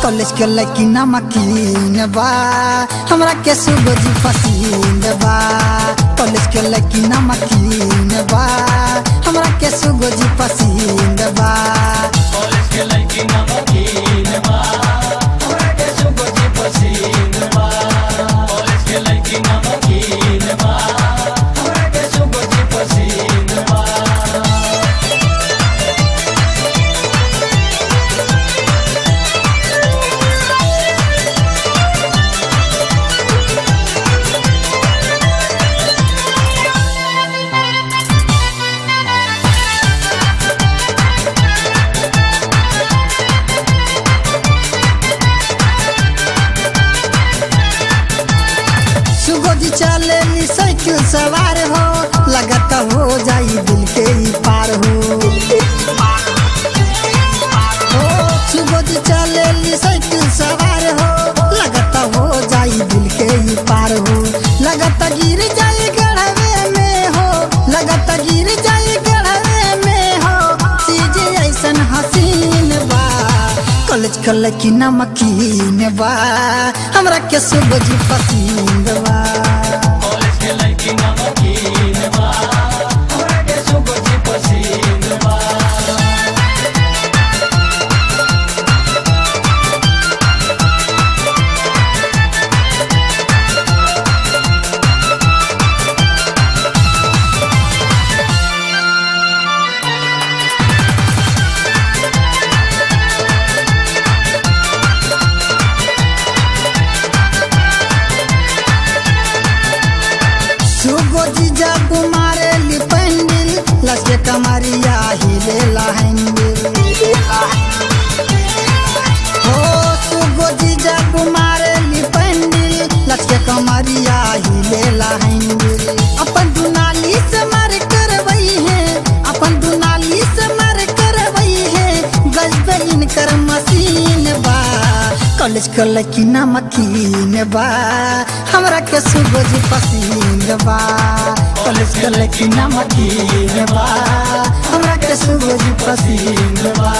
College के लड़की नमकीन बा, हमरा के सुगोजी पसीन बा। कॉलेज के लड़की नमकीन बा, हमरा के सुगोजी पसीन बा। कॉलेज के लड़की नमकीन बा, हमरा के सुगोजी पसीन बा। कॉलेज के लड़की नमकीन बा, हमरा के सुगोजी पसीन बा। सुगोजी चलेली साइकिल सवार हो, लगता हो जाई दिल के ही पार हो। सुगोजी चलेली साइकिल सवार हो, लगता हो जाई दिल के ही पार हो। लगता गिर जाई गढ़वे में हो, लगता गिर जाई गढ़वे में हो। चीज ऐसन हसीन बा, कॉलेज के लड़की नमकीन बा, हमरा के सुगोजी पसंद बा। कॉलेज के लड़की नमकीन बा, हमरा के सुगोजी पसीन बा। सुगोजी जब मारे लिपेंडिल, लगे कमरिया हिले हैंडिल। हो सुगोजी जब मारे लिपेंडिल, लगे कमरिया हिले हैंडिल। अपन दुनाली से मार करवई है, अपन दुनाली से मार करवई है। गजबे इनकर मशीन बा, कॉलेज के लड़की नमकीन बा, हमरा के सुगोजी पसीन बा। कॉलेज के लड़की नमकीन बा, हमरा के सुगोजी पसीन बा।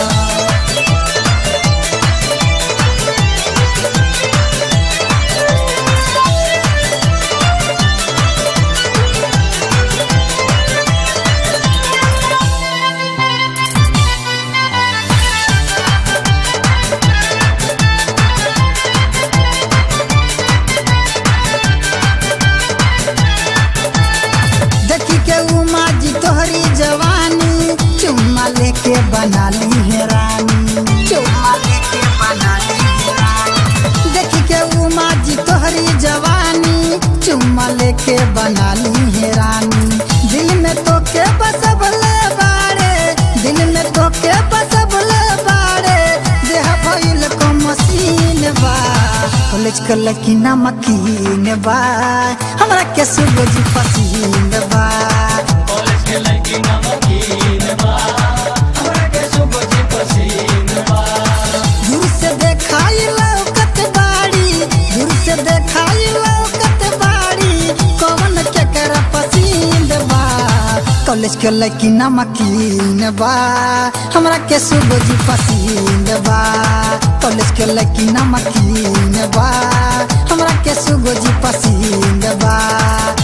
देखी के उमा जी तोहरी जवानी, चुम्मा लेके बना ली है रानी। चुम्मा लेके बना ली है रानी। देखी के उमा जी तोहरी जवानी, चुम्मा लेके बना ली है रानी। दिल में तो के बसबले बाड़े, दिल में तो के बसबले बाड़े। देह भइल को मशीन बा, कॉलेज के लड़की नमकीन बा, हमरा के सुगोजी पसीन बा। कॉलेज के लड़की नमकीन बा, हमरा के सुगोजी पसीन बा। दूर से देखाई लौकत बाड़ी, दूर से देखाई लौकत बाड़ी। कौन के कर पसीन बा, कॉलेज के लड़की नमकीन बा, हमरा के सुगोजी पसीन बा। कॉलेज के लड़की नमकीन बा, हमरा के सुगोजी पसीन बा।